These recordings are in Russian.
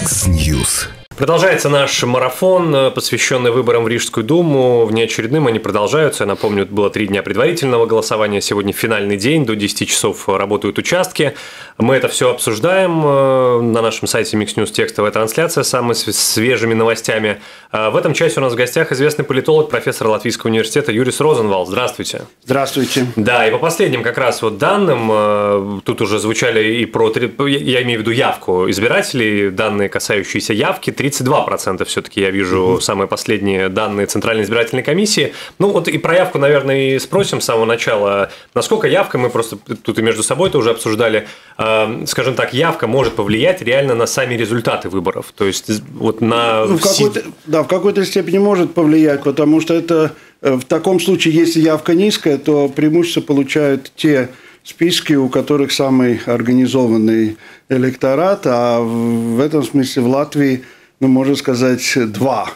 Яндекс.Ньюс. Продолжается наш марафон, посвященный выборам в Рижскую думу. Внеочередным они продолжаются. Я напомню, было 3 дня предварительного голосования. Сегодня финальный день, до 10 часов работают участки. Мы это все обсуждаем на нашем сайте Mix News, текстовая трансляция с самыми свежими новостями. В этом часе у нас в гостях известный политолог, профессор Латвийского университета Юрис Розенвалдс. Здравствуйте. Здравствуйте. Да, и по последним как раз вот данным, тут уже звучали и про, я имею в виду явку избирателей, данные, касающиеся явки, 32% все-таки я вижу самые последние данные Центральной избирательной комиссии. Ну вот и про явку, наверное, и спросим с самого начала. Насколько явка, мы просто тут и между собой это уже обсуждали, скажем так, явка может повлиять реально на сами результаты выборов? То есть вот на... в какой-то степени может повлиять, потому что это в таком случае, если явка низкая, то преимущество получают те списки, у которых самый организованный электорат, а в этом смысле в Латвии, можно сказать, 2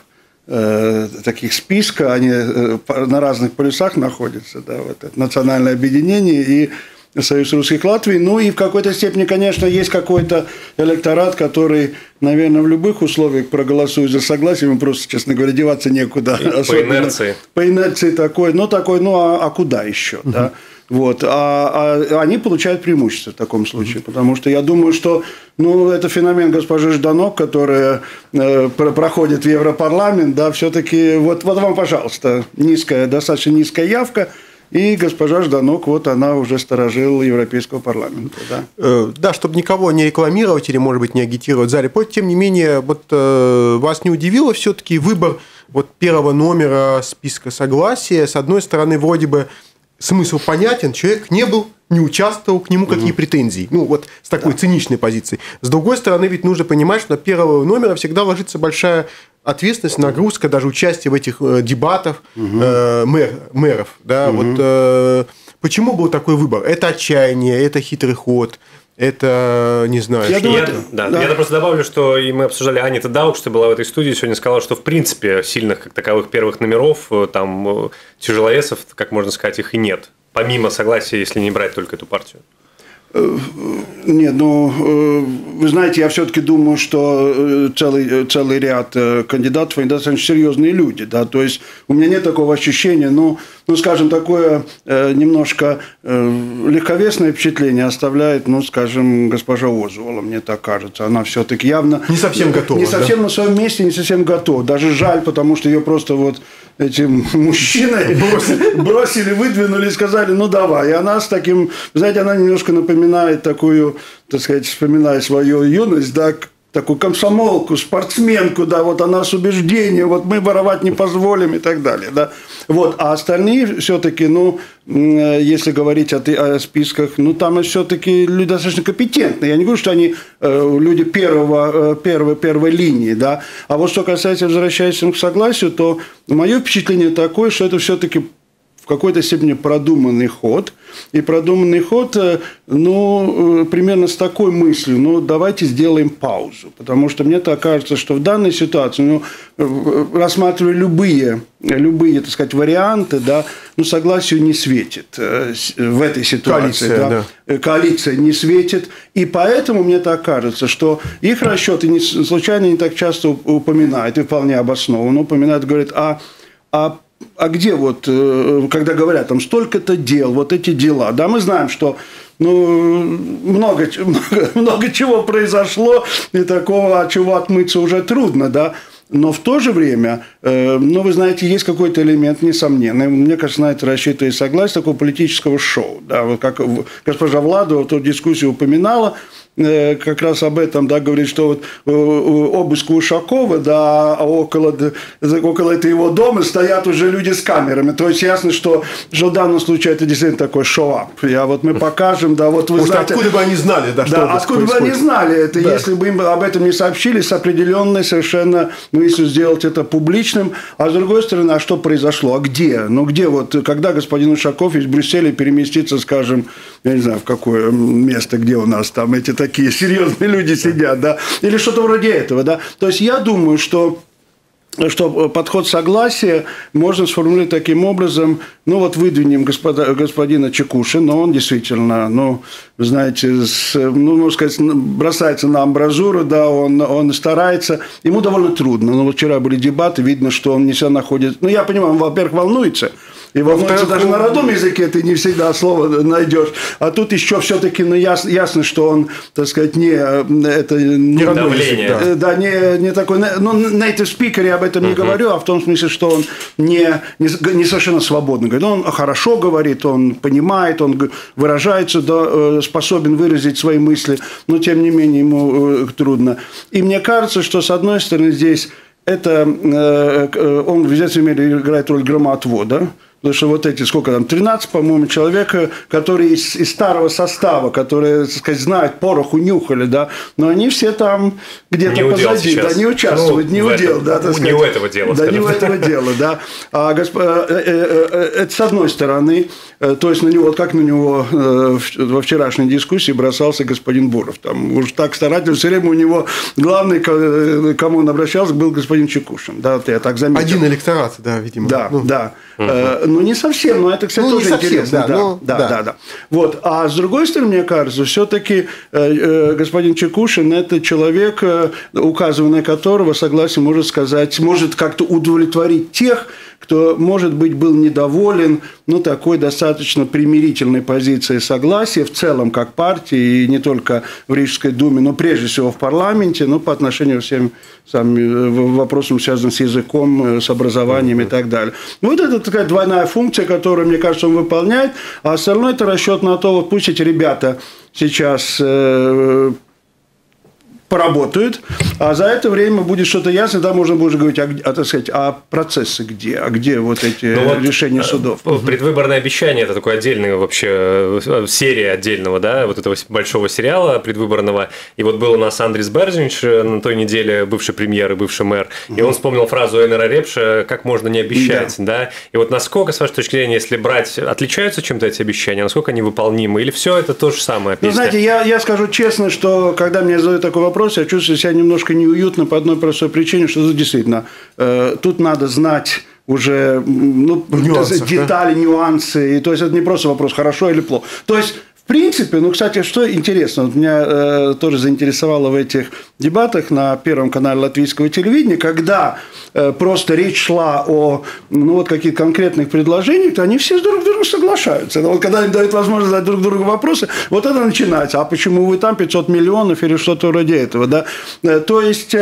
таких списка, они на разных полюсах находятся, да, вот это национальное объединение и Союз русских Латвий. Ну и в какой-то степени, конечно, есть какой-то электорат, который, наверное, в любых условиях проголосует за согласие, ему просто, честно говоря, деваться некуда. По инерции. По инерции такой, а куда еще, да? Вот, а они получают преимущество в таком случае, потому что я думаю, что это феномен госпожи Жданок, которая проходит в Европарламент, да, все-таки вот вам, пожалуйста, достаточно низкая явка. И госпожа Жданок, вот она уже сторожил Европейского парламента. Да, чтобы никого не рекламировать или, может быть, не агитировать в зале. Тем не менее, вот вас не удивило все-таки выбор вот первого номера списка согласия? С одной стороны, вроде бы смысл понятен, человек не был, не участвовал, к нему какие претензии. Вот с такой циничной позиции. С другой стороны, ведь нужно понимать, что на первого номера всегда ложится большая ответственность, нагрузка, даже участие в этих дебатах мэров. Да? Вот, почему был такой выбор? Это отчаяние, это хитрый ход, это, не знаю... Я просто добавлю, что и мы обсуждали, Анита Даук, что была в этой студии, сегодня сказала, что в принципе сильных как таковых первых номеров, там тяжеловесов, как можно сказать, их и нет. Помимо согласия, если не брать только эту партию. Нет, вы знаете, я все-таки думаю, что целый ряд кандидатов, они достаточно серьезные люди, да, то есть у меня нет такого ощущения, скажем, такое немножко легковесное впечатление оставляет, скажем, госпожа Озуола, мне так кажется, она все-таки явно... Не совсем готова. Не совсем на своем месте, не совсем готова, даже жаль, потому что ее просто вот этим мужчиной бросили, выдвинули и сказали, давай. И она с таким, знаете, она немножко напоминает такую, так сказать, вспоминая свою юность, да, такую комсомолку, спортсменку, да, вот она с убеждением, вот мы воровать не позволим и так далее, да. Вот, а остальные все-таки, если говорить о списках, там все-таки люди достаточно компетентные. Я не говорю, что они люди первой линии, да. А вот что касается, возвращаясь к согласию, то мое впечатление такое, что это все-таки в какой-то степени продуманный ход. И продуманный ход, примерно с такой мыслью, давайте сделаем паузу. Потому что мне так кажется, что в данной ситуации, рассматривая любые, так сказать, варианты, да, согласию не светит в этой ситуации. Коалиция не светит. И поэтому мне так кажется, что их расчеты случайно не так часто упоминают, и вполне обоснованно упоминают, говорят, а где вот, когда говорят, там столько-то дел, вот эти дела, да, мы знаем, что много чего произошло, и такого, от чего отмыться уже трудно, да, но в то же время, вы знаете, есть какой-то элемент несомненный, мне кажется, на это рассчитывает согласие, такого политического шоу, да, вот как госпожа Владова в той дискуссии упоминала, как раз об этом, да, говорит, что вот обыск у Ушакова, да, а около этого его дома стоят уже люди с камерами. То есть ясно, что в данном случае это действительно такой шоу-ап. Мы покажем, да, вот вы знаете. Откуда бы они знали, да, что откуда бы они знали это, да. Если бы им об этом не сообщили с определенной совершенно, если сделать это публичным, а с другой стороны, а что произошло, а где? Где вот, когда господин Ушаков из Брюсселя переместится, скажем, я не знаю, в какое место, где у нас там эти такие серьезные люди сидят, да, или что-то вроде этого, да. То есть я думаю, что что подход согласия можно сформулировать таким образом, ну вот выдвинем господина Чекушина, но он действительно, ну, вы знаете, ну, можно сказать, бросается на амбразуру, да, он старается, ему довольно трудно, ну, вот вчера были дебаты, видно, что он не себя находит, ну, я понимаю, он, во-первых, волнуется, и волнуется даже на родном языке, ты не всегда слово найдешь. А тут еще все-таки ну, ясно, что он, так сказать, не родной язык. Да, не такой. Ну, native speaker я об этом не говорю, а в том смысле, что он не совершенно свободно говорит. Он хорошо говорит, он понимает, он выражается, да, способен выразить свои мысли, но тем не менее ему трудно. И мне кажется, что с одной стороны здесь это он в известной мере играет роль громоотвода. Потому что вот эти, сколько там, 13, по-моему, человек, которые из старого состава, которые, так сказать, знают, пороху нюхали, да, но они все там где-то позади, да, не участвуют, ну, не удел, да, так сказать. Не у этого дела, да, не у этого дела, да. Это с одной стороны, то есть на него, вот как на него во вчерашней дискуссии бросался господин Буров, там уж так старательно, все время у него главный, к кому он обращался, был господин Чекушин, да, я так заметил. Один электорат, да, видимо. Да, да. Ну, не совсем, но это, кстати, тоже интересно. Да. Вот. А с другой стороны, мне кажется, все-таки господин Чекушин – это человек, указывая на которого согласие может сказать, может как-то удовлетворить тех, кто, может быть, был недоволен, ну, такой достаточно примирительной позицией согласия в целом как партии, и не только в Рижской думе, но прежде всего в парламенте, ну, по отношению к всем вопросам, связанным с языком, с образованием и так далее. Вот это такая двойная функция, которую, мне кажется, он выполняет, а остальное – это расчет на то, вот пусть эти ребята сейчас поработают, а за это время будет что-то ясно, да, можно будет говорить, так сказать, а процессы где, вот эти решения судов. Предвыборное обещание – это такой отдельный вообще серия отдельного, да, вот этого большого сериала предвыборного. И вот был у нас Андрис Берзинч на той неделе, бывший премьер и бывший мэр, и он вспомнил фразу Энера Репша «как можно не обещать», да. И вот насколько, с вашей точки зрения, если брать, отличаются чем-то эти обещания, насколько они выполнимы, или все это то же самое? Ну, знаете, я скажу честно, что когда мне задают такой вопрос, я чувствую себя немножко неуютно по одной простой причине, что действительно тут надо знать уже детали, нюансы. И, то есть это не просто вопрос, хорошо или плохо. То есть, в принципе, ну, кстати, что интересно, вот меня тоже заинтересовало в этих дебатах на Первом канале латвийского телевидения, когда просто речь шла о каких-то конкретных предложениях, то они все друг с другом соглашаются. Но вот когда им дают возможность задать друг другу вопросы, вот это начинается. А почему вы там 500 миллионов или что-то вроде этого? Да? То есть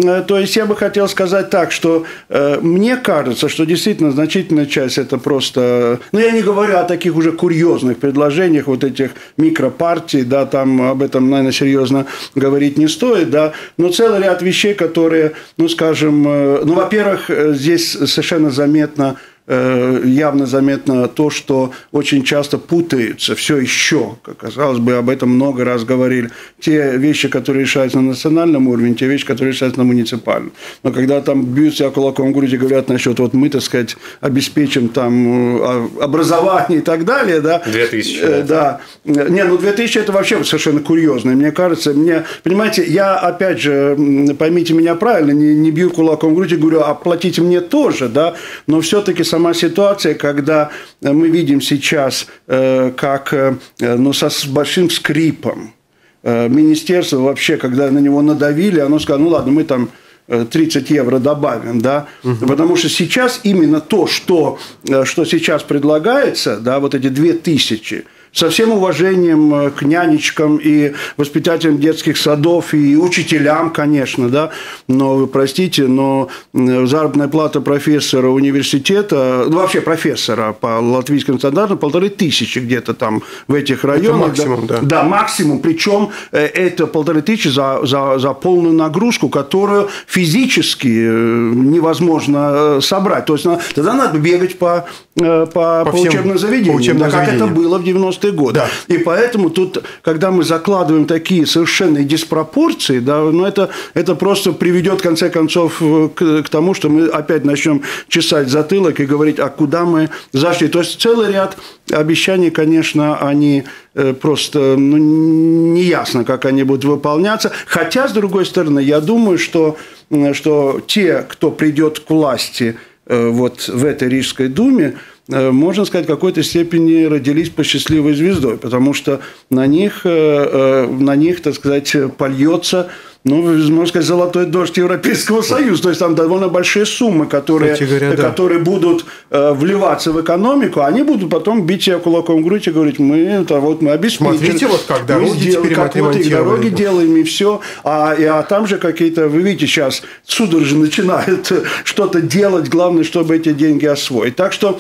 я бы хотел сказать так, что мне кажется, что действительно значительная часть это просто... Ну, я не говорю о таких уже курьезных предложениях, вот этих микропартий, да, там об этом, наверное, серьезно говорить не стоит, да, но целый ряд вещей, которые, ну, скажем, во-первых, здесь совершенно заметно, явно заметно то, что очень часто путаются все еще, как казалось бы, об этом много раз говорили, те вещи, которые решаются на национальном уровне, те вещи, которые решаются на муниципальном. Но когда там бьют себя кулаком в грудь и говорят насчет, вот мы, так сказать, обеспечим там образование и так далее, да. 2000. Да. Не, 2000 это вообще совершенно курьезно. Мне кажется, понимаете, я, опять же, поймите меня правильно, не бью кулаком в грудь и говорю, оплатите мне тоже, да, но все-таки сама ситуация, когда мы видим сейчас, как с большим скрипом министерство вообще, когда на него надавили, оно сказало, ну ладно, мы там 30 евро добавим, да, потому что сейчас именно то, что сейчас предлагается, да, вот эти 2000, со всем уважением к нянечкам и воспитателям детских садов и учителям, конечно, да, но, вы простите, но заработная плата профессора университета, ну, вообще профессора по латвийским стандартам 1500 где-то там в этих районах. Это максимум, да. Да, максимум, причем это 1500 за полную нагрузку, которую физически невозможно собрать. То есть тогда надо бегать по учебным заведениям, как это было в 90-е 94 год. Да. И поэтому тут, когда мы закладываем такие совершенные диспропорции, да, ну, это просто приведет, в конце концов, к тому, что мы опять начнем чесать затылок и говорить, а куда мы зашли. То есть целый ряд обещаний, конечно, они просто неясно, как они будут выполняться. Хотя, с другой стороны, я думаю, что те, кто придет к власти вот в этой Рижской думе, можно сказать, в какой-то степени родились под счастливой звездой, потому что на них, так сказать, польется, ну, можно сказать, золотой дождь Европейского Союза. То есть там довольно большие суммы, которые будут вливаться в экономику, они будут потом бить себя кулаком в грудь и говорить, мы обеспечили. Смотрите, вот как дороги теперь как вот и дороги делаем, и все. А там же какие-то, вы видите, сейчас судорожно начинают что-то делать, главное, чтобы эти деньги освоить. Так что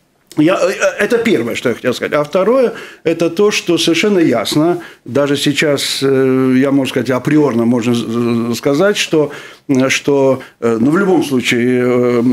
это первое, что я хотел сказать. А второе, это то, что совершенно ясно, даже сейчас, я, можно сказать, априорно можно сказать, что в любом случае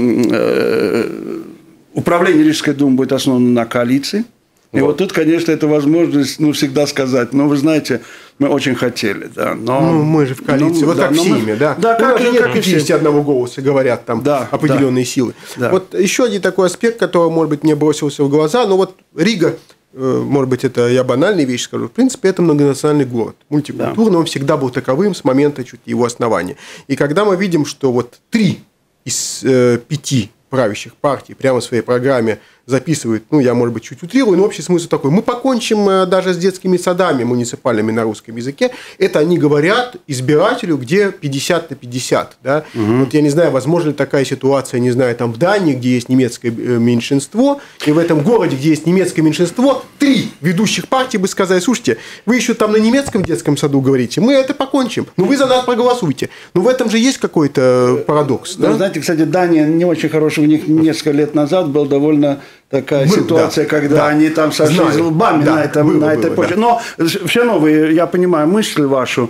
управление Рижской думы будет основано на коалиции. И вот тут, конечно, это возможность всегда сказать, вы знаете, мы очень хотели, да, но... мы же в коалиции, как в Сейме, да? Да, как нет 51 голоса, говорят там определенные силы. Да. Вот еще один такой аспект, который, может быть, мне бросился в глаза, но вот Рига, может быть, это я банальные вещи скажу, в принципе, это многонациональный город, мультикультурный, он всегда был таковым с момента чуть его основания. И когда мы видим, что вот 3 из 5 правящих партий прямо в своей программе записывают, я, может быть, чуть утрирую, но общий смысл такой. Мы покончим даже с детскими садами муниципальными на русском языке. Это они говорят избирателю, где 50 на 50. Да? Вот я не знаю, возможно ли такая ситуация, не знаю, там в Дании, где есть немецкое меньшинство, и в этом городе, где есть немецкое меньшинство, 3 ведущих партии бы сказали, слушайте, вы еще там на немецком детском саду говорите, мы это покончим, вы за нас проголосуйте. В этом же есть какой-то парадокс. Да? Знаете, кстати, Дания не очень хорошая, у них несколько лет назад был довольно такая ситуация, когда они там сошлись лбами на этой почве. Но все равно, я понимаю мысль вашу,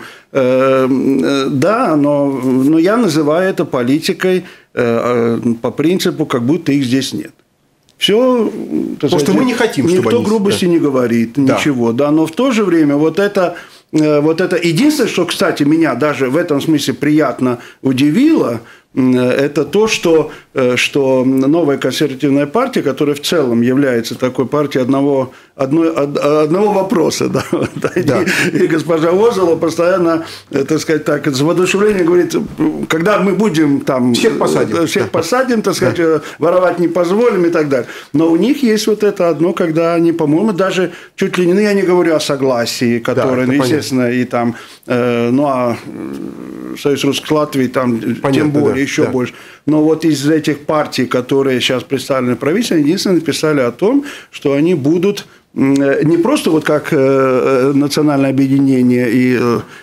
да, но я называю это политикой по принципу, как будто их здесь нет. Все, потому что мы не хотим, чтобы никто грубости не говорит, ничего, да, но в то же время вот это единственное, что, кстати, меня даже в этом смысле приятно удивило, это то, что новая консервативная партия, которая в целом является такой партией одного вопроса, да, и госпожа Озола постоянно, так сказать, так, с воодушевлением говорит, когда мы будем там всех посадим, так сказать, воровать не позволим и так далее. Но у них есть вот это одно, когда они, по-моему, даже чуть ли не, я не говорю о согласии, которое, естественно, и там, а Союз Русской Латвии там тем более, еще больше. Но вот из этих партий, которые сейчас представлены в правительстве, единственное написали о том, что они будут не просто вот как национальное объединение и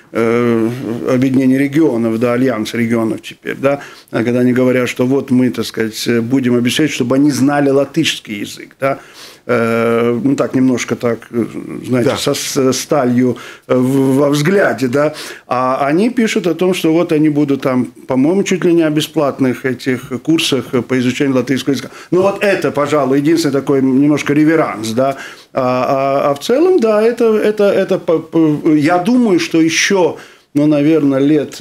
объединение регионов, да, альянс регионов теперь, да, когда они говорят, что вот мы, так сказать, будем обещать, чтобы они знали латышский язык, да, так немножко так, знаете, со сталью во взгляде, да, а они пишут о том, что вот они будут там, по-моему, чуть ли не о бесплатных этих курсах по изучению латышского языка. Ну вот это, пожалуй, единственный такой немножко реверанс, да, а в целом, да, это я думаю, что еще, наверное, лет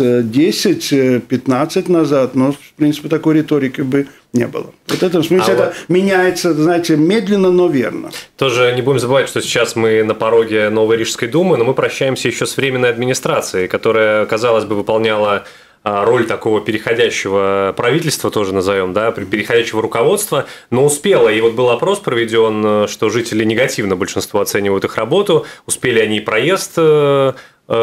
10-15 назад, в принципе, такой риторики бы не было. Вот в этом смысле это меняется, знаете, медленно, но верно. Тоже не будем забывать, что сейчас мы на пороге новой Рижской думы, но мы прощаемся еще с временной администрацией, которая, казалось бы, выполняла роль такого переходящего правительства, тоже назовем, да, переходящего руководства, но успела. И вот был опрос проведен, что жители негативно большинство оценивают их работу, успели они и проезд вот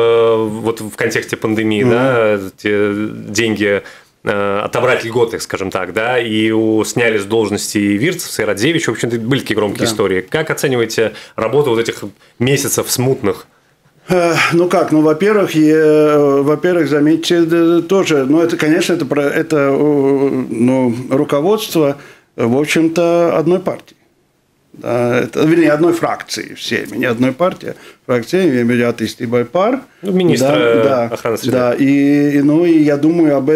в контексте пандемии, да, те деньги отобрать льготы, скажем так, да, и сняли с должности и Вирцев, и Радзевич, в общем-то, были такие громкие истории. Как оцениваете работу вот этих месяцев смутных? Во-первых, заметьте, тоже, это, конечно, это руководство, в общем-то, одной партии. Да, вернее, одной фракции в Сейме, не одной партии, фракции, я имею в виду атеисты пар. Министра охраны среды. Да, и я думаю об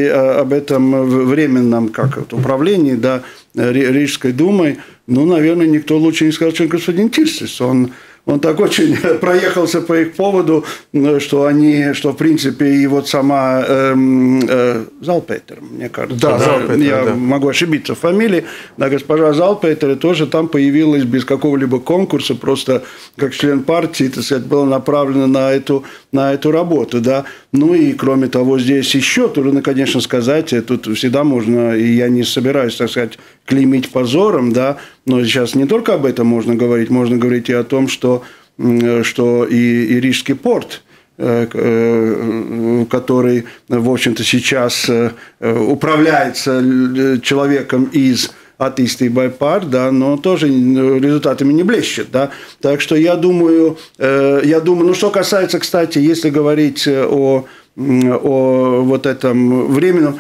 этом временном управлении, да, Рижской думой, наверное, никто лучше не сказал, чем господин Тирсис. Он он так очень проехался по их поводу, что в принципе, и вот сама Залпейтер, мне кажется, да, Залпейтер, я могу ошибиться в фамилии, да, госпожа Залпейтер тоже там появилась без какого-либо конкурса, просто как член партии, так сказать, была направлена на эту работу, да. Ну и кроме того, здесь еще трудно, конечно, сказать, тут всегда можно, и я не собираюсь, так сказать, клеймить позором, да, но сейчас не только об этом можно говорить и о том, что и Рижский порт, который, в общем-то, сейчас управляется человеком из атеисты Байпар, да, но тоже результатами не блещет, да. Так что я думаю, ну, что касается, кстати, если говорить о вот этом временном,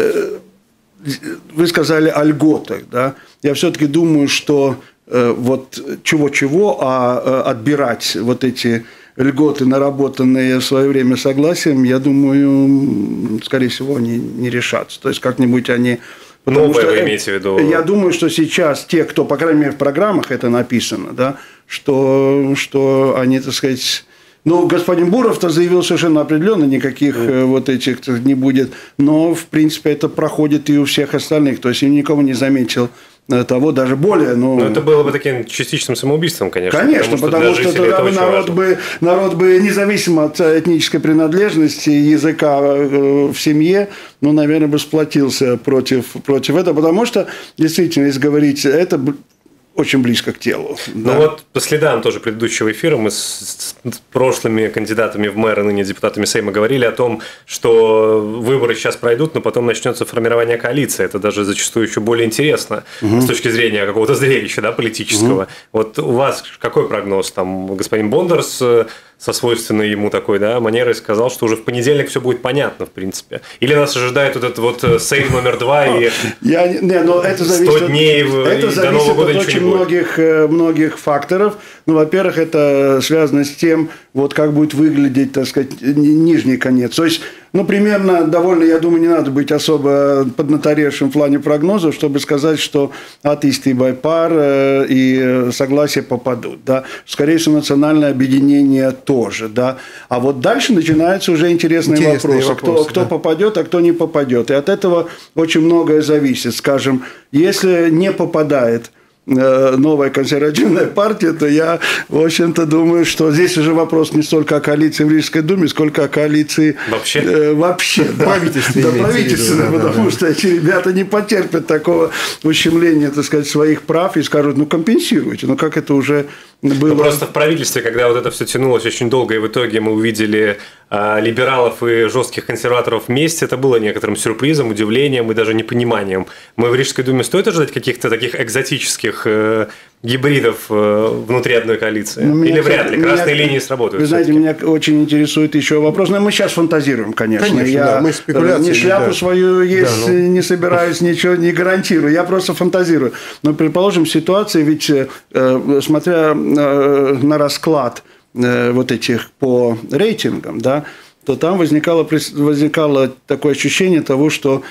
вы сказали о льготах, да. Я все-таки думаю, что вот чего-чего, а отбирать вот эти льготы, наработанные в свое время согласием, я думаю, скорее всего, они не решатся. То есть как-нибудь они... Новое вы имеете в виду? Я думаю, что сейчас те, кто, по крайней мере, в программах это написано, да, что они, так сказать... Ну, господин Буров-то заявил совершенно определенно, никаких вот этих не будет. Но, в принципе, это проходит и у всех остальных. То есть, я никого не заметил того, даже более. Ну, это было бы таким частичным самоубийством, конечно. Конечно, потому что тогда бы народ бы, независимо от этнической принадлежности, языка в семье, ну, наверное, бы сплотился против этого. Потому что, действительно, если говорить, это очень близко к телу. Ну да. вот по следам тоже предыдущего эфира мы с прошлыми кандидатами в мэры, ныне депутатами Сейма, говорили о том, что выборы сейчас пройдут, но потом начнется формирование коалиции. Это даже зачастую еще более интересно с точки зрения какого-то зрелища, да, политического. Вот у вас какой прогноз? Там господин Бондар со свойственной ему такой, да, манерой сказал, что уже в понедельник все будет понятно, в принципе. Или нас ожидает вот этот вот Сейм номер 2 и 100 дней до Нового года ничего не будет. Многих факторов. Ну, во-первых, это связано с тем, вот как будет выглядеть, так сказать, нижний конец. То есть, ну, примерно довольно, я думаю, не надо быть особо поднаторевшим в плане прогнозов, чтобы сказать, что атеисты и Байпар и согласие попадут. Да. Скорее всего, национальное объединение тоже. Да. А вот дальше начинаются уже интересные вопросы. Кто попадет, а кто не попадет. И от этого очень многое зависит. Скажем, если не попадает новая консервативная партия, то я, в общем-то, думаю, что здесь уже вопрос не столько о коалиции в Рижской думе, сколько о коалиции вообще да. Правительственной, потому что эти ребята не потерпят такого ущемления, так сказать, своих прав и скажут, ну, компенсируйте. Ну, как это уже было... Просто в правительстве, когда вот это все тянулось очень долго, и в итоге мы увидели либералов и жестких консерваторов вместе, это было некоторым сюрпризом, удивлением и даже непониманием. Мы в Рижской думе стоит ожидать каких-то таких экзотических гибридов внутри одной коалиции? Или вряд ли? Красные линии сработают? Вы знаете, меня очень интересует еще вопрос. Но мы сейчас фантазируем, конечно. Я мы спекуляции, ни шляпу свою есть не собираюсь, ничего не гарантирую. Я просто фантазирую. Но, предположим, ситуация, ведь смотря на расклад вот этих по рейтингам, да, то там возникало такое ощущение того, что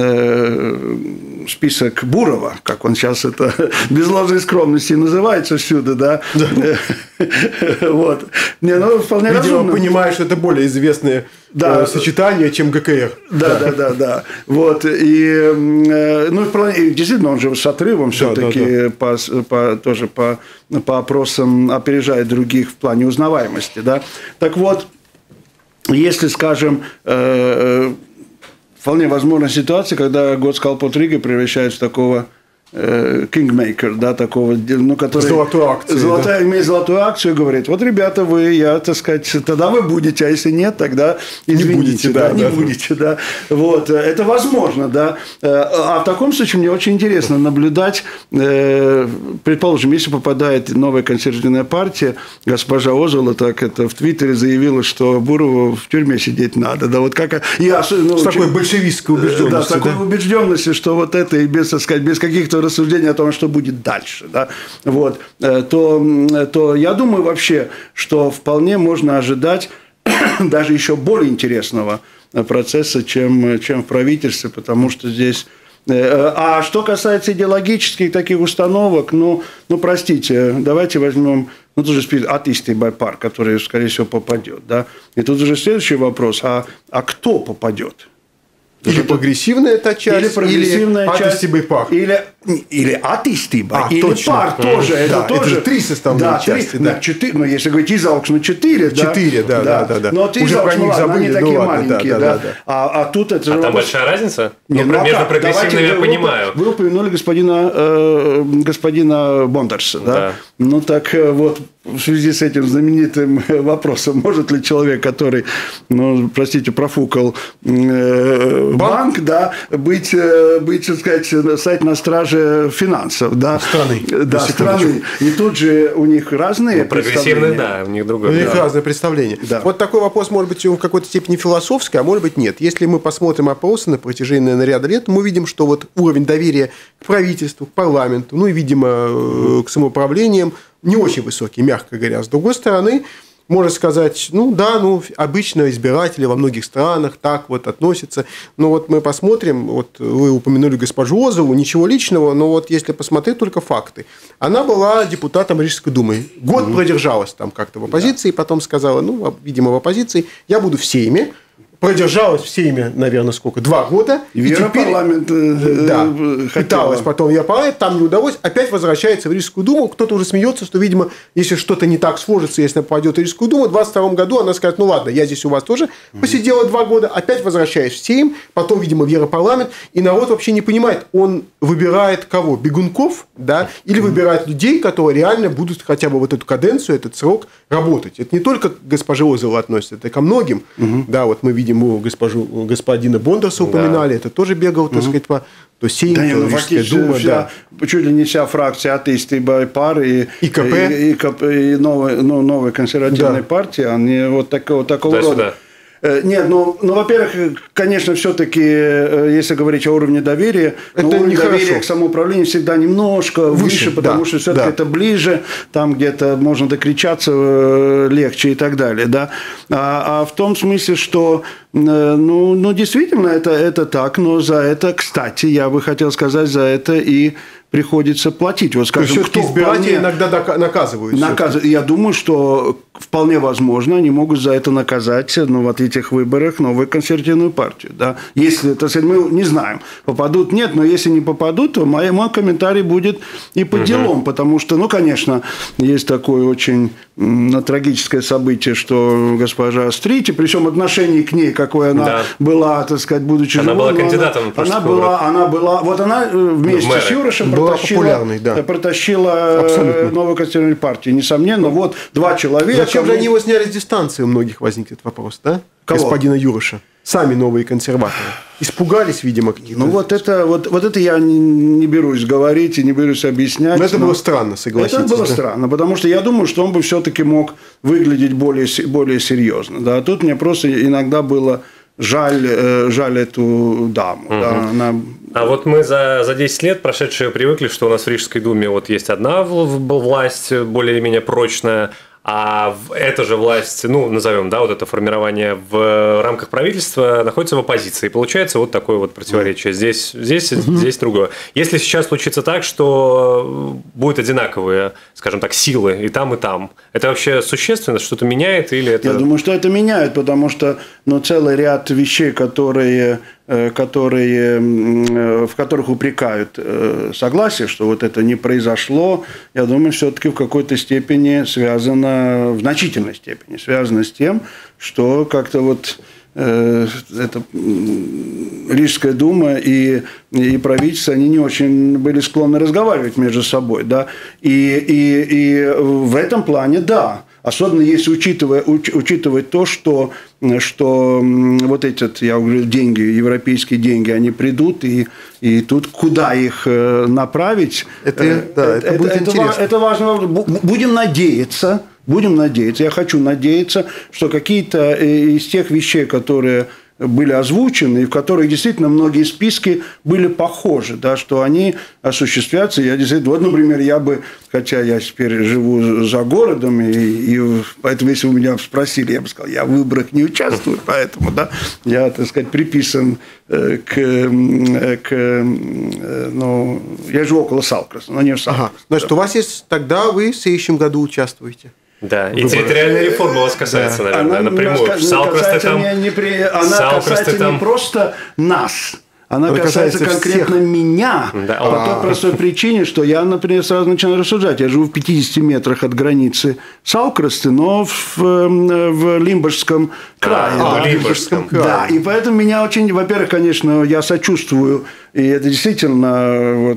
список Бурова, как он сейчас это без ложной скромности называется всюду, да. Вот. Не, ну, вполне разумно. Видимо, понимаешь, что это более известные сочетания, чем ГКР. Да. Вот. И, ну, действительно, он же с отрывом все-таки тоже по опросам опережает других в плане узнаваемости, да. Так вот, если, скажем, вполне возможна ситуация, когда Готскалпот Рига превращается в такого кингмейкер, да, такого, ну, который... Золотую акцию. Имеет золотую акцию и говорит, вот, ребята, так сказать, тогда вы будете, а если нет, тогда извините, не будете, да. Вот, это возможно, да. А в таком случае мне очень интересно наблюдать, предположим, если попадает новая консервативная партия, госпожа Озола так это в Твиттере заявила, что Бурову в тюрьме сидеть надо, да, вот как... с такой большевистской убежденностью. Да, с такой убежденностью, что вот это и без, так сказать, без каких-то рассуждения о том, что будет дальше, да, вот, то я думаю вообще, что вполне можно ожидать даже еще более интересного процесса, чем в правительстве, потому что здесь... А что касается идеологических таких установок, ну, простите, давайте возьмем ну, тут же атеисты пар, который, скорее всего, попадет. Да? И тут уже следующий вопрос, а кто попадет? Или прогрессивная эта часть, или прогрессивная часть, или атеистиба, или точно. пар тоже. Да, это же 3 составные части. Да, 4, ну, если говорить изалкс, 4. 4, да. Но вот уже про них забыли, они такие маленькие. Да. А тут это... А там большая разница? Нет, между прогрессивными я понимаю. Вы упомянули господина Бондарса. Да? Ну, так вот, в связи с этим знаменитым вопросом, может ли человек, который, ну, простите, профукал банк, да, быть, так сказать, стать на страже финансов, да, страны. Да, страны. И тут же у них разные прогрессивные, да, у них другое. У них разные представления. Да. Вот такой вопрос может быть в какой-то степени философский, а может быть нет. Если мы посмотрим опросы на протяжении, наверное, ряда лет, мы видим, что вот уровень доверия к правительству, к парламенту, ну и, видимо, к самоуправлениям не очень высокий, мягко говоря. С другой стороны, можно сказать, ну да, ну обычно избиратели во многих странах так вот относятся. Но вот мы посмотрим, вот вы упомянули госпожу Озову, ничего личного, но вот если посмотреть только факты. Она была депутатом Рижской думы. Год продержалась там как-то в оппозиции, потом сказала, ну, видимо, в оппозиции, я буду в Сейме. Продержалась в Сейме, наверное, сколько? 2 года. И теперь пыталась потом в Европарламент, там не удалось, опять возвращается в Рижскую думу. Кто-то уже смеется, что, видимо, если что-то не так сложится, если она попадет в Рижскую думу, в 2022 году она скажет, ну ладно, я здесь у вас тоже посидела 2 года, опять возвращаюсь в Сейм, потом, видимо, в Европарламент, и народ вообще не понимает, он выбирает кого? Бегунков, да, или выбирает людей, которые реально будут хотя бы вот эту каденцию, этот срок работать. Это не только к госпоже Озовой относится, это ко многим. Да, вот мы видим господина Бондарса упоминали, это тоже бегал, так сказать, по то Сейм, да, то Рижская дума. Чуть ли не вся фракция атеисты пар и ИКП, и новой консервативной партии, они вот такого рода. Нет, ну, во-первых, конечно, все-таки, если говорить о уровне доверия, уровень доверия к самоуправлению всегда немножко выше, потому что все-таки это ближе, там где-то можно докричаться легче и так далее, да. А в том смысле, что, ну действительно, это так, но за это, кстати, я бы хотел сказать, за это и приходится платить. Вот, скажем, то есть, все-таки избиратели иногда наказывают. Я думаю, что вполне возможно, они могут за это наказать, в этих выборах новую консервативную партию. Да? Если, так сказать, мы не знаем, попадут, нет, но если не попадут, то мой комментарий будет и по делам, потому что, ну, конечно, есть такое очень трагическое событие, что госпожа Стрити, при всем отношении к ней, какой она была, так сказать, будучи живой, была кандидатом. Она была, вот она вместе с Юрошем протащила новую консервативную партию, несомненно. Вот 2 человека. Зачем же они его сняли с дистанции? У многих возник этот вопрос, да? Кого? Господина Юроша. Сами новые консерваторы. Испугались, видимо, какие-то. Ну, вот это я не берусь говорить и не берусь объяснять. Но это было странно, согласитесь. Это было странно, потому что я думаю, что он бы все-таки мог выглядеть более серьезно. Да? А тут мне просто иногда было жаль эту даму. Да? А вот мы за 10 лет прошедшие привыкли, что у нас в Рижской думе вот есть одна власть более-менее прочная, а эта же власть, ну, назовем, да, вот это формирование в рамках правительства находится в оппозиции. И получается вот такое вот противоречие. Здесь другое. Если сейчас случится так, что будут одинаковые, скажем так, силы и там, это вообще существенно? Что-то меняет? Или это... Я думаю, что это меняет, потому что целый ряд вещей, в которых упрекают согласие, что вот это не произошло, я думаю, все-таки в какой-то степени связано, в значительной степени связано с тем, что как-то вот эта Рижская дума и правительство, они не очень были склонны разговаривать между собой, да, и в этом плане, да. Особенно если учитывать то, что вот эти, я говорю, деньги, европейские деньги, они придут, и тут куда их направить, это будет интересно. Это важно. Будем надеяться, я хочу надеяться, что какие-то из тех вещей, которые были озвучены, и в которых действительно многие списки были похожи, да, что они осуществятся. Я действительно, вот, например, хотя я теперь живу за городом, и поэтому, если вы меня спросили, я бы сказал, я в выборах не участвую, поэтому, да, я, так сказать, приписан я живу около Салкраса, но не в Салкрасе. Ага. Значит, у вас есть, тогда вы в следующем году участвуете. Да, и территориальная реформа вас касается, наверное, напрямую. Она касается не просто нас, она касается конкретно всех. Меня. Да. По той простой причине, что я, например, сразу начинаю рассуждать. Я живу в 50 метрах от границы Салкрасты, но в Лимбашском крае. В Лимбашском крае. Да, и поэтому меня очень, во-первых, конечно, я сочувствую, и это действительно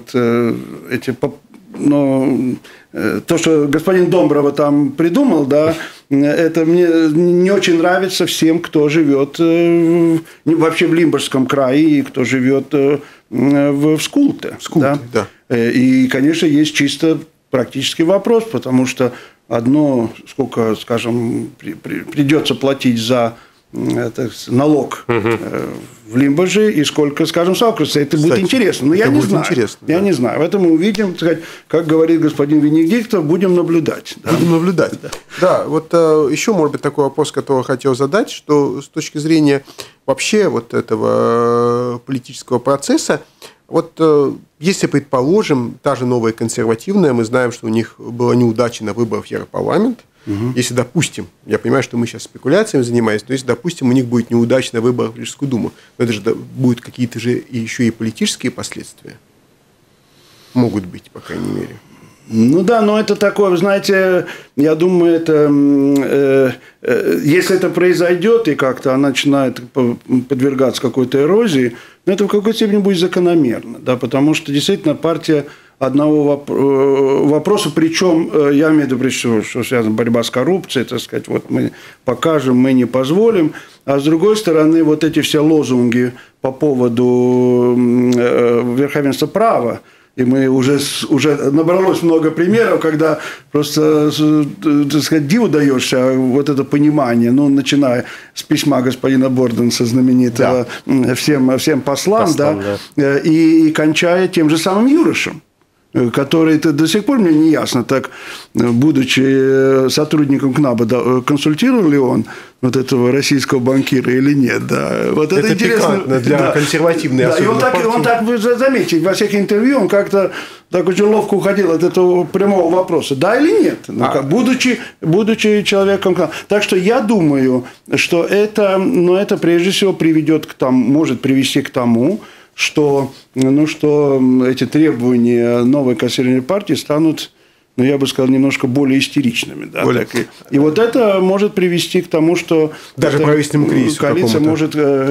то, что господин Домброва там придумал, да, это мне не очень нравится всем, кто живет вообще в Лимбашском крае и кто живет в Скулте. Да. И, конечно, есть чисто практический вопрос, потому что сколько, скажем, придется платить за налог в Лимбаже и сколько, скажем, Салкрасе. Это будет интересно. Но я не знаю. Я не знаю. Это мы увидим, как говорит господин Венедиктов, будем наблюдать. Да? Будем наблюдать. Да, вот еще, может быть, такой вопрос, который хотел задать, что с точки зрения вообще вот этого политического процесса, вот если, предположим, та же Новая Консервативная, мы знаем, что у них была неудача на выборах в Европарламент. Если, допустим, я понимаю, что мы сейчас спекуляциями занимаемся, но если, допустим, у них будет неудачный выбор в Рижскую думу, это же будут какие-то же еще и политические последствия. Могут быть, по крайней мере. Ну да, но это такое, вы знаете, я думаю, если это произойдет и как-то она начинает подвергаться какой-то эрозии, это в какой-то степени будет закономерно, да, потому что действительно партия одного вопроса, причем я имею в виду, что связана борьба с коррупцией, так сказать, вот мы покажем, мы не позволим, а с другой стороны вот эти все лозунги по поводу верховенства права, и мы уже набралось много примеров, когда просто, так сказать, диву даешься, вот это понимание, начиная с письма господина Борденса, знаменитого, всем послам, и кончая тем же самым Юрошем, который до сих пор мне не ясно, так, будучи сотрудником КНАБа, консультировал ли он вот этого российского банкира или нет. Да. Вот это интересно для консервативной особенно партии. Он так, вы заметите, во всех интервью он как-то так очень ловко уходил от этого прямого вопроса. Да или нет? Будучи человеком КНАБа. Так что я думаю, что это прежде всего может привести к тому, что эти требования новой консервативной партии станут, я бы сказал, немножко более истеричными. Да, и вот это может привести к тому, что даже правительственному кризису коалиция может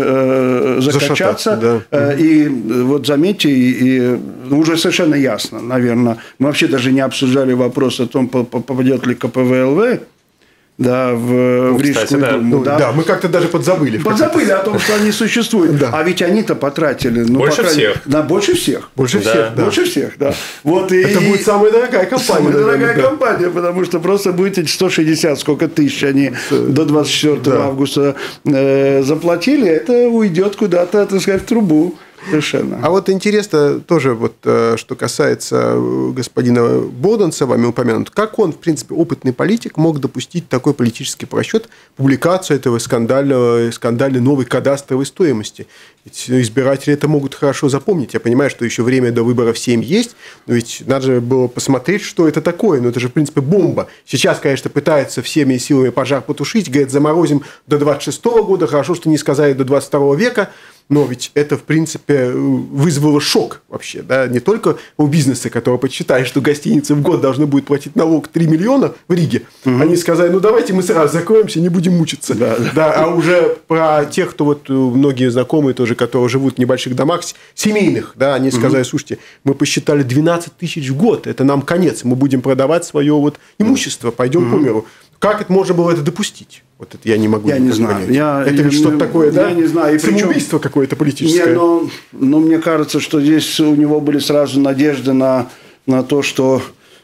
закачаться. Да. И вот заметьте, уже совершенно ясно, наверное, мы вообще даже не обсуждали вопрос о том, попадет ли КПВЛВ, да, в Рижскую думу. Да, мы как-то даже подзабыли о том, что они существуют. Да. А ведь они-то потратили... Больше всех. Да, больше всех. Больше всех, да. Вот, это будет самая дорогая компания. Самая дорогая компания, потому что просто будет эти 160 тысяч они до 24 августа заплатили, это уйдет куда-то, так сказать, в трубу. Совершенно. А вот интересно тоже, что касается господина Борденса, вами упомянут, как он, в принципе, опытный политик, мог допустить такой политический просчет, публикацию этого скандальной новой кадастровой стоимости. Ведь избиратели это могут хорошо запомнить. Я понимаю, что еще время до выборов 7 есть, но ведь надо же было посмотреть, что это такое. Но это же, в принципе, бомба. Сейчас, конечно, пытаются всеми силами пожар потушить, говорят, заморозим до 26 года, хорошо, что не сказали до 22 века. Но ведь это, в принципе, вызвало шок вообще. Да? Не только у бизнеса, который подсчитали, что гостиницы в год должны будут платить налог 3 миллиона в Риге. Они сказали, давайте мы сразу закроемся, не будем мучиться. Да, а уже про тех, кто многие знакомые тоже, которые живут в небольших домах, семейных, да, они сказали, слушайте, мы посчитали 12 тысяч в год, это нам конец, мы будем продавать свое имущество, пойдем по миру. Как это можно было это допустить? Вот это я не могу. Я не знаю. Это что-то такое, да? Я не знаю. Самоубийство какое-то политическое. Нет, но мне кажется, что здесь у него были сразу надежды на то, что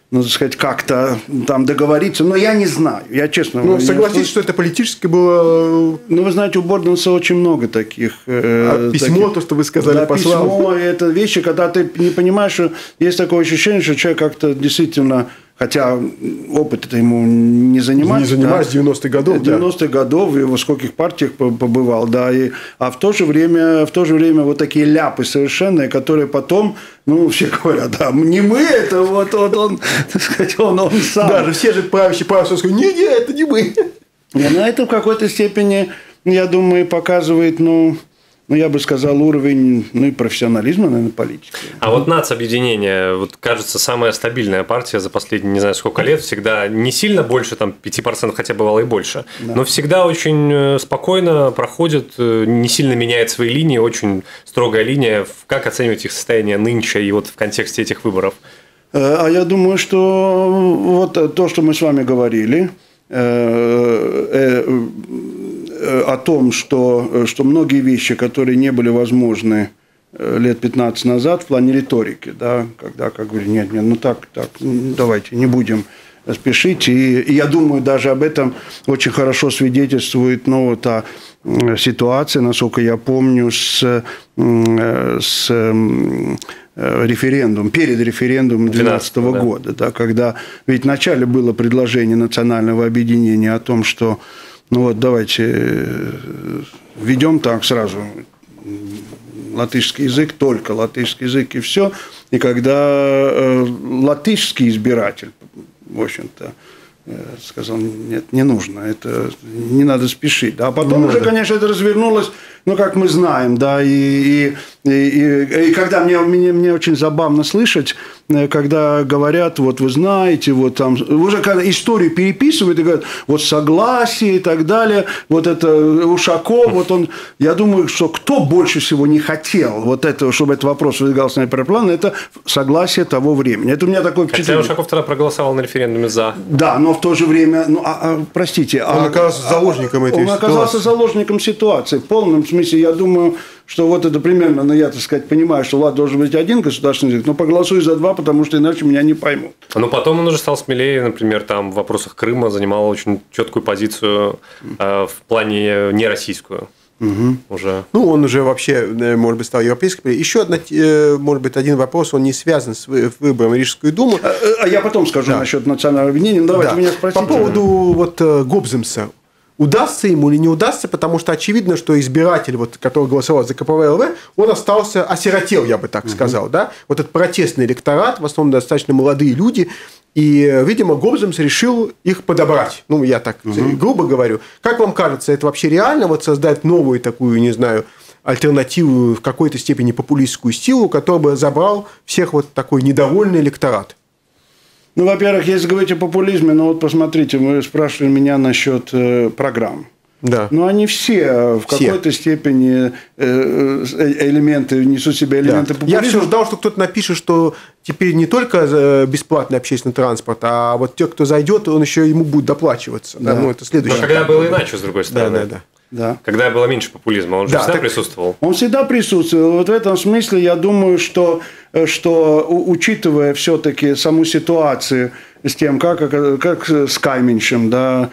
ну, так сказать, как-то там договориться, но я не знаю, я честно... Ну, согласитесь, что это политически было... Ну, вы знаете, у Борденса очень много таких... письмо, таких, то, что вы сказали, да, послал. Письмо, это вещи, когда ты не понимаешь, что есть такое ощущение, что человек как-то действительно... Хотя опыт это ему не занимать. Не занимаюсь, да, 90-х годов. 90-х годов, и во скольких партиях побывал, да. А в то же время вот такие ляпы совершенные, которые потом, ну, все говорят, да, не мы, это вот он, так сказать, он сам. Даже все же правящие сказали, не, это не мы. Но это в какой-то степени, я думаю, показывает, ну, я бы сказал, уровень, ну, и профессионализма, наверное, политики. А вот нацобъединение, вот, кажется, самая стабильная партия за последние, не знаю, сколько лет, всегда не сильно больше, там, 5%, хотя бывало и больше, да, но всегда очень спокойно проходит, не сильно меняет свои линии, очень строгая линия. Как оценивать их состояние нынче и вот в контексте этих выборов? А я думаю, что вот то, что мы с вами говорили, о том, что многие вещи, которые не были возможны лет 15 назад в плане риторики, да, когда, как говорю, нет, ну так, давайте не будем спешить. И я думаю, даже об этом очень хорошо свидетельствует, ну, вот та ситуация, насколько я помню, с референдум, перед референдумом 2012 года, да, когда ведь вначале было предложение национального объединения о том, что ну вот давайте введем так сразу латышский язык, только латышский язык и все. И когда латышский избиратель, в общем-то, сказал, нет, не нужно, это не надо спешить. Да. А потом уже, конечно, это развернулось, ну, как мы знаем, да, и когда мне очень забавно слышать, когда говорят, вот вы знаете, вот там, уже когда историю переписывают и говорят, вот согласие и так далее, вот это Ушаков, вот он, я думаю, что кто больше всего не хотел вот этого, чтобы этот вопрос выдвигался на первый план, это согласие того времени. Это у меня такое впечатление. Хотя Ушаков тогда проголосовал на референдуме за. Да, но в то же время, ну, простите. Он оказался заложником этой ситуации. Он оказался заложником ситуации. В полном смысле, я думаю, что вот это примерно, ну, я, так сказать, понимаю, что ладно, должен быть один государственный язык, но проголосуй за два, потому что иначе меня не поймут. Но потом он уже стал смелее, например, там в вопросах Крыма занимал очень четкую позицию в плане нероссийскую. Уже. Ну, он уже вообще, может быть, стал европейским. Еще, может быть, один вопрос, он не связан с выбором в Рижскую думу. А я потом скажу насчет национального объединения. Давайте меня спросите. По поводу вот Гобземса. Удастся ему или не удастся, потому что очевидно, что избиратель, вот, который голосовал за КПВЛВ, он остался, осиротел, я бы так сказал. Да? Вот этот протестный электорат, в основном достаточно молодые люди, и, видимо, Гобземс решил их подобрать. Ну, я так грубо говорю. Как вам кажется, это вообще реально вот создать новую такую, не знаю, альтернативу, в какой-то степени популистскую силу, которая бы забрал всех вот такой недовольный электорат? Ну, во-первых, если говорить о популизме, ну вот посмотрите, вы спрашивали меня насчет программ. Да. Но они все в какой-то степени элементы, несут в себе элементы популизма. Я все ждал, что кто-то напишет, что теперь не только бесплатный общественный транспорт, а вот те, кто зайдет, он еще ему будет доплачиваться. Да. Ну, это следующее. Но когда было иначе, с другой стороны. Да. Когда было меньше популизма, он же всегда присутствовал. Он всегда присутствовал. Вот в этом смысле я думаю, что учитывая все-таки саму ситуацию с тем, как с Кайменшем, да,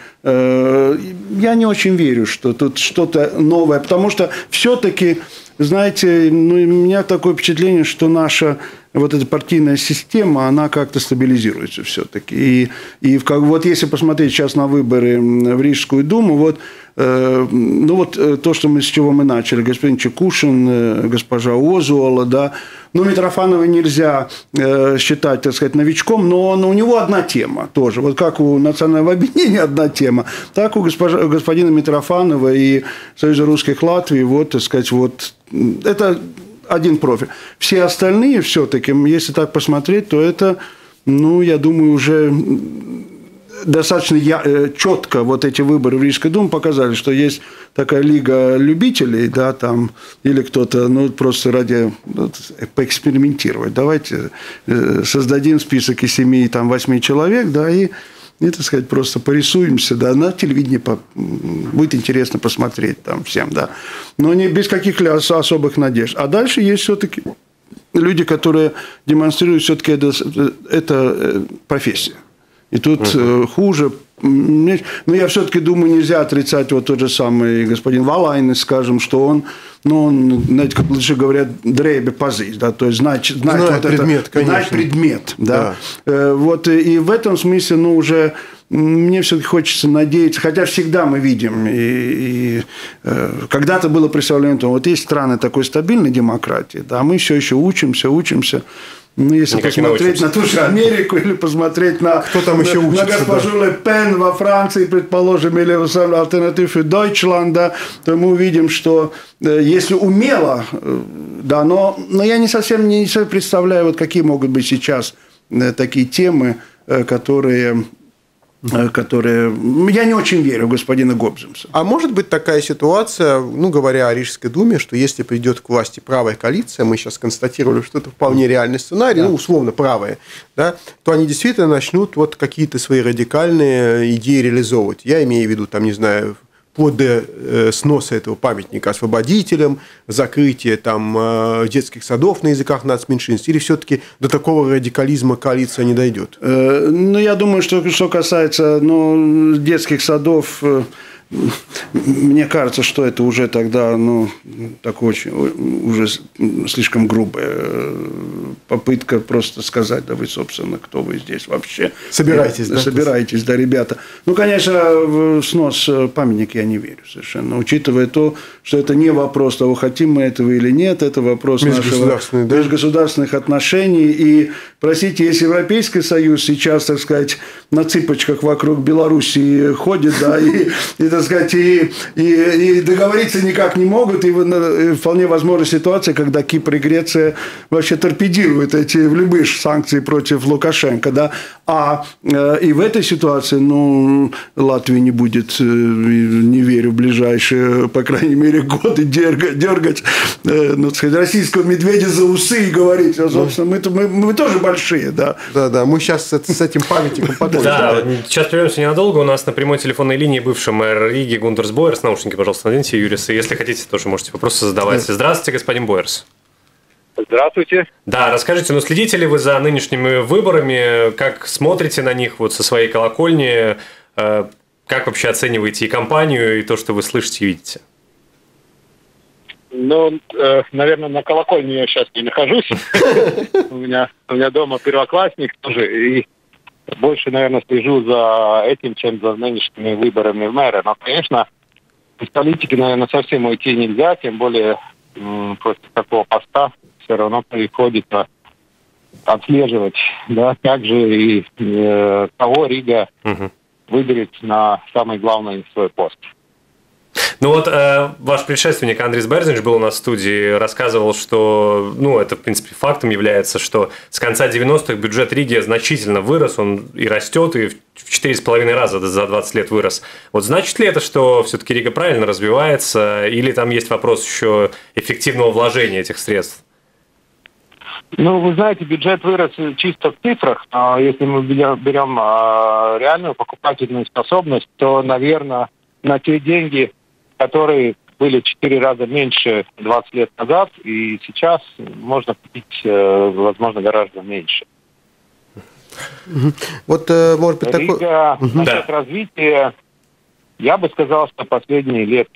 я не очень верю, что тут что-то новое, потому что все-таки, знаете, ну, у меня такое впечатление, что наша вот эта партийная система, она как-то стабилизируется все-таки. И вот если посмотреть сейчас на выборы в Рижскую думу, вот, ну вот то, что с чего мы начали, господин Чекушин, госпожа Озуола, да, ну, Митрофанова нельзя считать, так сказать, новичком, но у него одна тема тоже. Вот как у национального объединения одна тема, так у господина Митрофанова и Союза русских Латвии, вот, так сказать, вот, это один профиль. Все остальные все-таки, если так посмотреть, то это, ну, я думаю, уже достаточно четко вот эти выборы в Рижской думе показали, что есть такая лига любителей, да, там, или кто-то, ну, просто ради поэкспериментировать. Давайте создадим список из 7-8 человек, да, и, так сказать, просто порисуемся, да, на телевидении будет интересно посмотреть там всем, да, но не без каких-либо особых надежд. А дальше есть все-таки люди, которые демонстрируют, все-таки это профессия. И тут хуже. Но я все-таки думаю, нельзя отрицать вот тот же самый господин Валайнес, скажем, что он, знаете, как лучше говорят, дрейбе позысь, да, то есть знать вот предмет, это, знать предмет, да. Вот, и в этом смысле, уже мне все-таки хочется надеяться, хотя всегда мы видим, и когда-то было представлено, вот есть страны такой стабильной демократии, да, мы все еще учимся. Если посмотреть на ту же Америку или посмотреть на, кто там еще учится, на госпожу Ле Пен во Франции, предположим, или в Альтернатив фю Дойчланда, то мы увидим, что если умело, да, но я не совсем представляю, вот какие могут быть сейчас такие темы, которые я не очень верю в господина Гоббсемса. А может быть такая ситуация, говоря о Рижской думе, что если придет к власти правая коалиция, мы сейчас констатировали, что это вполне реальный сценарий, условно правая, да, то они действительно начнут вот какие-то свои радикальные идеи реализовывать. Я имею в виду, там, не знаю, вплоть до сноса этого памятника освободителям, закрытия там детских садов на языках нацменьшинств, или все-таки до такого радикализма коалиция не дойдет? Я думаю, что касается детских садов, мне кажется, что это уже тогда, такое уже слишком грубая попытка просто сказать, да вы, собственно, кто вы здесь вообще. Собирайтесь, да? Собирайтесь, да, ребята. Конечно, в снос памятника я не верю совершенно, учитывая то, что это не вопрос того, хотим мы этого или нет, это вопрос наших межгосударственных отношений. И, простите, если Европейский Союз сейчас, так сказать, на цыпочках вокруг Белоруссии ходит, да, и так сказать, и договориться никак не могут, и вполне возможна ситуация, когда Кипр и Греция вообще торпедируют эти любые санкции против Лукашенко, да, и в этой ситуации, Латвия не будет, не верю, в ближайшие, по крайней мере, годы дергать, сказать, российского медведя за усы и говорить, собственно, мы тоже большие, да. Да, мы сейчас с этим памятником подходим. Да, сейчас прервемся ненадолго, у нас на прямой телефонной линии бывший мэр Риги Гунтерс Бойерс. Наушники, пожалуйста, наденьте, Юрис. И если хотите, тоже можете вопросы задавать. Здравствуйте, господин Бойерс. Здравствуйте. Да, расскажите, следите ли вы за нынешними выборами? Как смотрите на них со своей колокольни? Как вообще оцениваете и кампанию, и то, что вы слышите и видите? Наверное, на колокольне я сейчас не нахожусь. У меня дома первоклассник тоже, и больше, наверное, слежу за этим, чем за нынешними выборами в мэра. Но, конечно, из политики, наверное, совсем уйти нельзя, тем более после такого поста все равно приходится отслеживать, да, также и кого Рига выберет на самый главный свой пост. Ваш предшественник Андрис Берзинч был у нас в студии, рассказывал, что, это, в принципе, фактом является, что с конца 90-х бюджет Риги значительно вырос, он и растет, и в 4,5 раза за 20 лет вырос. Значит ли это, что все-таки Рига правильно развивается, или там есть вопрос еще эффективного вложения этих средств? Вы знаете, бюджет вырос чисто в цифрах. Если мы берем реальную покупательную способность, то, наверное, на те деньги, которые были 4 раза меньше 20 лет назад, и сейчас можно купить, возможно, гораздо меньше. Может быть, Рига, насчет развития, я бы сказал, что последние лет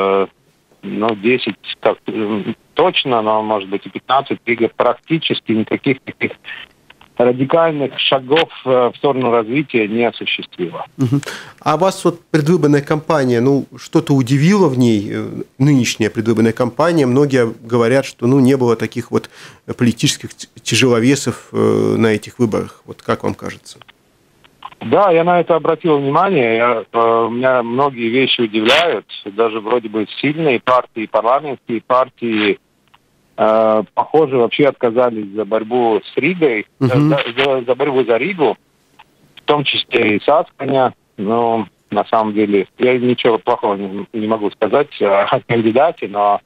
10 точно, но, может быть, и 15, Рига практически никаких таких радикальных шагов в сторону развития не осуществила. А вас предвыборная кампания, что-то удивило в ней, нынешняя предвыборная кампания? Многие говорят, что не было таких политических тяжеловесов на этих выборах. Как вам кажется? Да, я на это обратил внимание. Меня многие вещи удивляют. Даже вроде бы сильные партии, парламентские партии, похоже, вообще отказались за борьбу с Ригой, за борьбу за Ригу, в том числе и Сасканя. Но на самом деле я ничего плохого не могу сказать о кандидате, но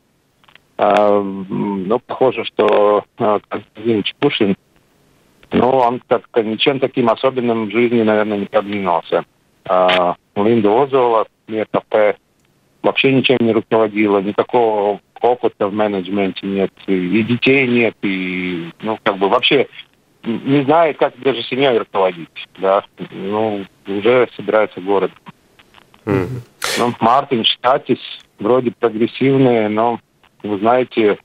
похоже, что Константин Пушин, он как-то ничем таким особенным в жизни, наверное, не продвинулся. Линда Озола, МРКП, вообще ничем не руководила, никакого опыта в менеджменте нет, и детей нет, и, вообще не знает, как даже семьей руководить, да. Уже собирается город. Мартин, Штатис, вроде прогрессивные, но, вы знаете,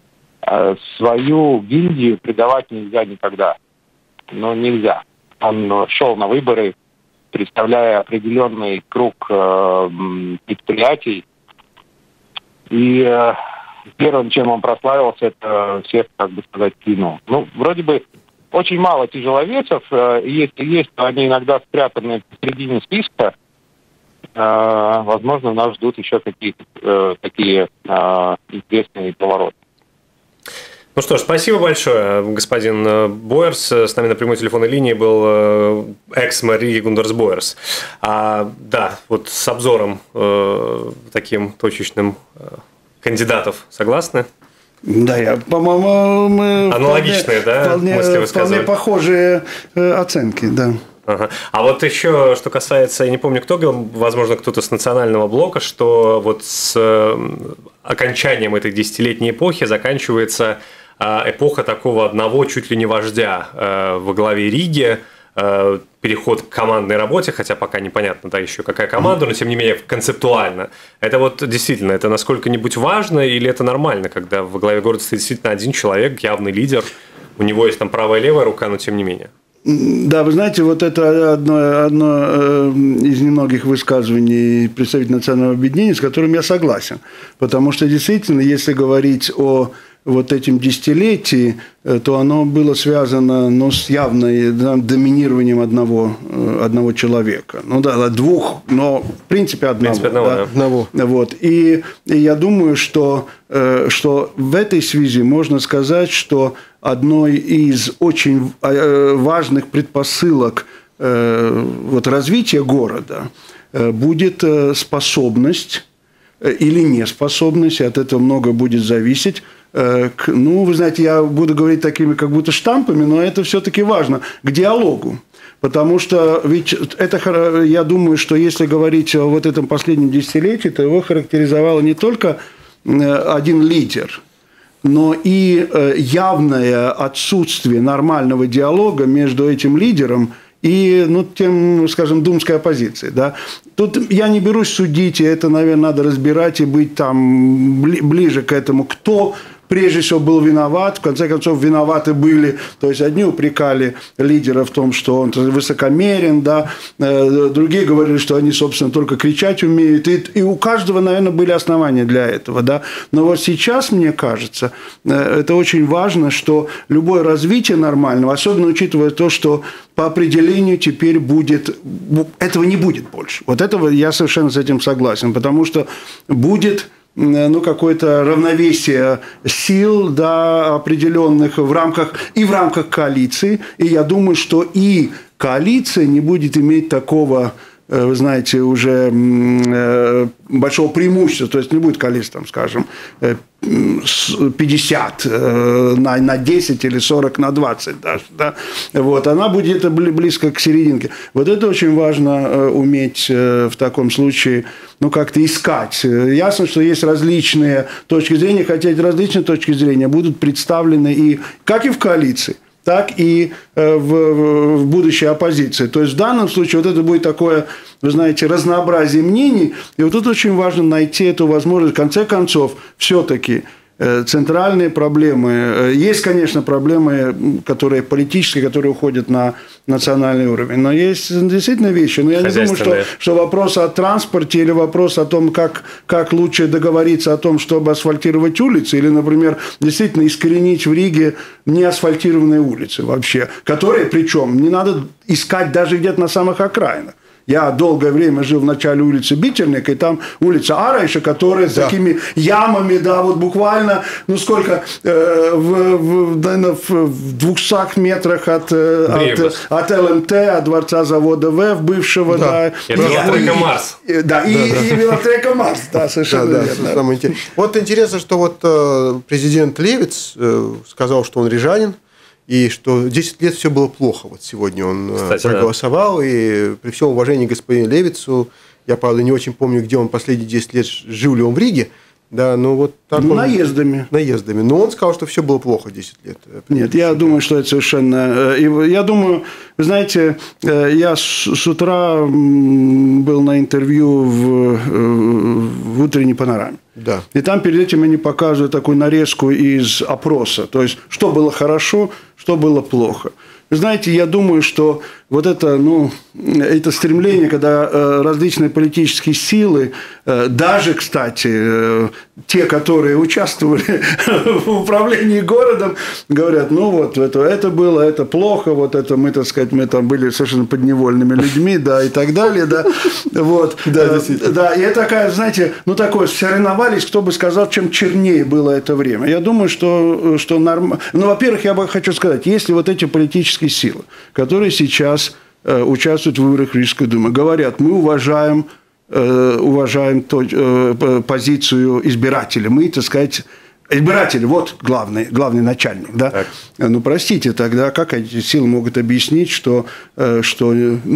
свою гильдию предавать нельзя никогда. Нельзя. Он шел на выборы, представляя определенный круг предприятий. И первым, чем он прославился, это всех, кинул. Вроде бы очень мало тяжеловесов. Если есть, то они иногда спрятаны в середине списка. Возможно, нас ждут еще какие-то такие интересные повороты. Ну что ж, спасибо большое, господин Бойерс. С нами на прямой телефонной линии был экс-мэр Гундерс Бойерс. Да, вот с обзором таким точечным кандидатов согласны? Да, по-моему, мы аналогичные, вполне похожие оценки, да. Ага. А вот еще, что касается, я не помню, кто говорил, возможно, кто-то с национального блока, что вот с окончанием этой десятилетней эпохи заканчивается эпоха такого одного чуть ли не вождя во главе Риги, переход к командной работе, хотя пока непонятно, да, еще какая команда, но тем не менее концептуально. Это вот действительно, это насколько-нибудь важно или это нормально, когда во главе города стоит действительно один человек, явный лидер, у него есть там правая и левая рука, но тем не менее. Да, вы знаете, вот это одно из немногих высказываний представителей национального объединения, с которым я согласен. Потому что действительно, если говорить о вот этим десятилетии, то оно было связано с явным доминированием одного человека. Двух, но в принципе одного. Вот. И я думаю, что в этой связи можно сказать, что одной из очень важных предпосылок развития города будет способность или неспособность, и от этого много будет зависеть. Вы знаете, я буду говорить такими как будто штампами, но это все-таки важно, к диалогу. Потому что ведь это, я думаю, что если говорить о вот этом последнем десятилетии, то его характеризовало не только один лидер, но и явное отсутствие нормального диалога между этим лидером и, тем, скажем, думской оппозицией. Да? Тут я не берусь судить, и это, наверное, надо разбирать и быть там ближе к этому, кто прежде всего был виноват, в конце концов виноваты были, то есть одни упрекали лидера в том, что он высокомерен, да, другие говорили, что они, собственно, только кричать умеют, и у каждого, наверное, были основания для этого, да, но вот сейчас, мне кажется, это очень важно, что любое развитие нормального, особенно учитывая то, что по определению теперь этого не будет больше, вот этого я совершенно с этим согласен, потому что будет какое-то равновесие сил, да, определенных в рамках коалиции. И я думаю, что и коалиция не будет иметь такого, вы знаете, уже большого преимущества. То есть не будет коалиции, там, скажем, 50 на 10 или 40 на 20 даже. Да? Вот, она будет близко к серединке. Вот это очень важно уметь в таком случае как-то искать. Ясно, что есть различные точки зрения, хотя эти различные точки зрения будут представлены и как и в коалиции, так и в будущей оппозиции. То есть в данном случае вот это будет такое, вы знаете, разнообразие мнений. И вот тут очень важно найти эту возможность. В конце концов, все-таки центральные проблемы. Есть, конечно, проблемы, которые политические, которые уходят на национальный уровень. Но есть действительно вещи. Но я не думаю, что вопрос о транспорте или вопрос о том, как лучше договориться о том, чтобы асфальтировать улицы, или, например, действительно искоренить в Риге неасфальтированные улицы вообще, которые, причем, не надо искать даже где-то на самых окраинах. Я долгое время жил в начале улицы Бительника, и там улица Арайша, которая с такими ямами, да, вот буквально, сколько, наверное, в 200 метрах от ЛМТ, от дворца завода ВЭФ бывшего, да. И велотрека Марс. Да, и велотрека Марс, да, совершенно верно. Вот интересно, что вот президент Левиц сказал, что он рижанин, и что 10 лет все было плохо. Вот сегодня он проголосовал, и при всем уважении к господину Левицу, я, правда, не очень помню, где он последние 10 лет, жил ли он в Риге, Да, ну вот так наездами. Наездами. Но он сказал, что все было плохо 10 лет. Нет, я думаю, что это совершенно... Я думаю, вы знаете, я с утра был на интервью в «Утренней панораме». Да. И там перед этим они показывают такую нарезку из опроса. То есть, что было хорошо, что было плохо. Вы знаете, я думаю, что вот это, это стремление, когда различные политические силы, даже, кстати, те, которые участвовали в управлении городом, говорят, это было, это плохо, вот это мы, так сказать, мы там были совершенно подневольными людьми, да, и так далее, да, вот. Да, действительно. Да, и это такая, знаете, такое, соревновались, кто бы сказал, чем чернее было это время. Я думаю, что нормально. Во-первых, я хочу сказать, если вот эти политические силы, которые сейчас участвуют в выборах в Рижскую думу, говорят, мы уважаем позицию избирателя, мы, так сказать, избиратели, вот главный начальник, да. Так. Простите, тогда как эти силы могут объяснить, что это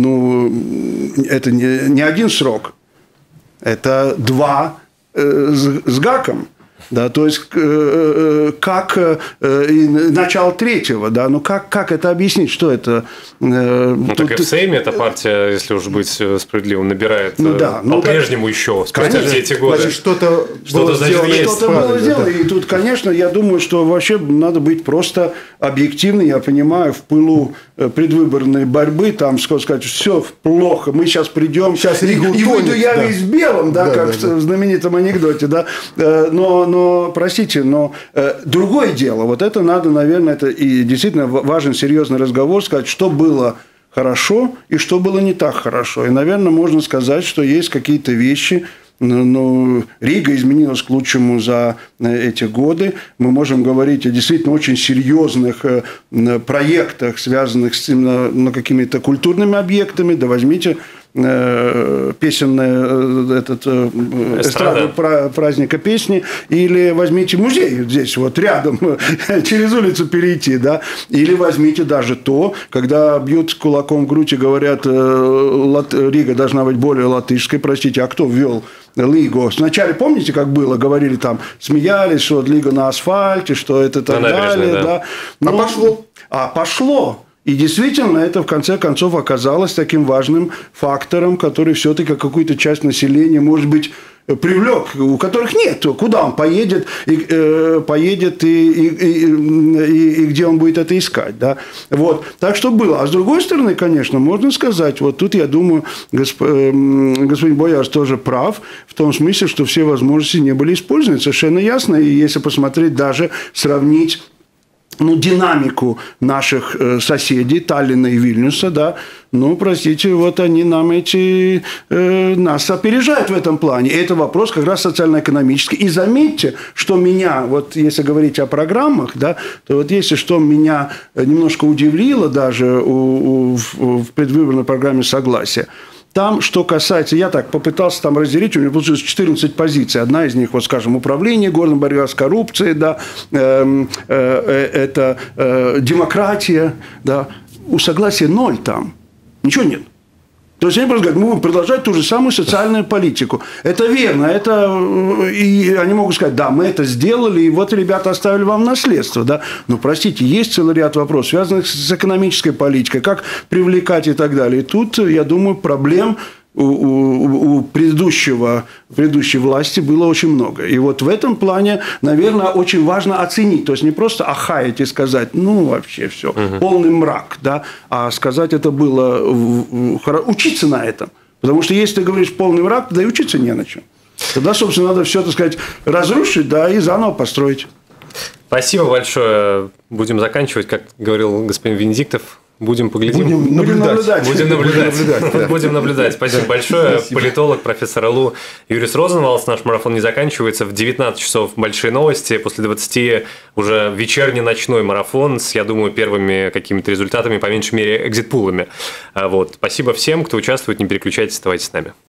не один срок, это 2 с гаком. Да, то есть, как начало 3-го, да, как это объяснить, что это? Так и в Сейме эта партия, если уж быть справедливым, набирает по-прежнему еще, спустя все эти годы. Значит, что-то было сделано. И тут, конечно, я думаю, что вообще надо быть просто объективным, я понимаю, в пылу предвыборной борьбы, там, сказать, все плохо, мы сейчас придем, сейчас и выйду я весь белым, да, как в знаменитом анекдоте, да, но, простите, другое дело, вот это надо, наверное, это и действительно важен серьезный разговор, сказать, что было хорошо и что было не так хорошо. И, наверное, можно сказать, что есть какие-то вещи, Рига изменилась к лучшему за эти годы. Мы можем говорить о действительно очень серьезных проектах, связанных с какими-то культурными объектами. Да возьмите песенный эстраду праздника песни, или возьмите музей здесь вот рядом, через улицу перейти, да, или возьмите даже то, когда бьют кулаком в грудь и говорят, Рига должна быть более латышской, простите, а кто ввел Лигу? Сначала, помните, как было, говорили там, смеялись, что Лига на асфальте, что это так далее, да. Пошло. И действительно, это в конце концов оказалось таким важным фактором, который все-таки какую-то часть населения, может быть, привлек, у которых нет. Куда он поедет, и где он будет это искать. Да? Вот. Так что было. А с другой стороны, конечно, можно сказать, вот тут, я думаю, господин Боярс тоже прав, в том смысле, что все возможности не были использованы. Совершенно ясно. И если посмотреть, даже сравнить динамику наших соседей, Таллина и Вильнюса, да, простите, вот они нас опережают в этом плане. И это вопрос как раз социально-экономический. И заметьте, что меня, вот если говорить о программах, да, то вот если что меня немножко удивило даже в предвыборной программе «Согласие», там, что касается, я так попытался там разделить, у меня получилось 14 позиций. Одна из них, вот, скажем, управление городом, борьба с коррупцией, да, это демократия, да. У Согласия 0 там, ничего нет. То есть они просто говорят, мы будем продолжать ту же самую социальную политику. Это верно, и они могут сказать, да, мы это сделали, и вот ребята оставили вам наследство. Да? Но, простите, есть целый ряд вопросов, связанных с экономической политикой, как привлекать и так далее. И тут, я думаю, проблем у предыдущей власти было очень много. И вот в этом плане, наверное, очень важно оценить. То есть не просто ахаять и сказать, вообще все, полный мрак, да, а сказать это было, учиться на этом. Потому что если ты говоришь полный мрак, тогда и учиться не на чем. Тогда, собственно, надо все, так сказать, разрушить, да, и заново построить. Спасибо большое. Будем заканчивать, как говорил господин Венедиктов. Будем поглядим. Будем наблюдать. Будем наблюдать. Спасибо большое. Политолог, профессор ЛУ Юрис Розенвалдс. Наш марафон не заканчивается. В 19 часов большие новости. После 20 уже вечерний ночной марафон с, я думаю, первыми какими-то результатами, по меньшей мере, экзит-пулами. Вот. Спасибо всем, кто участвует. Не переключайтесь, оставайтесь с нами.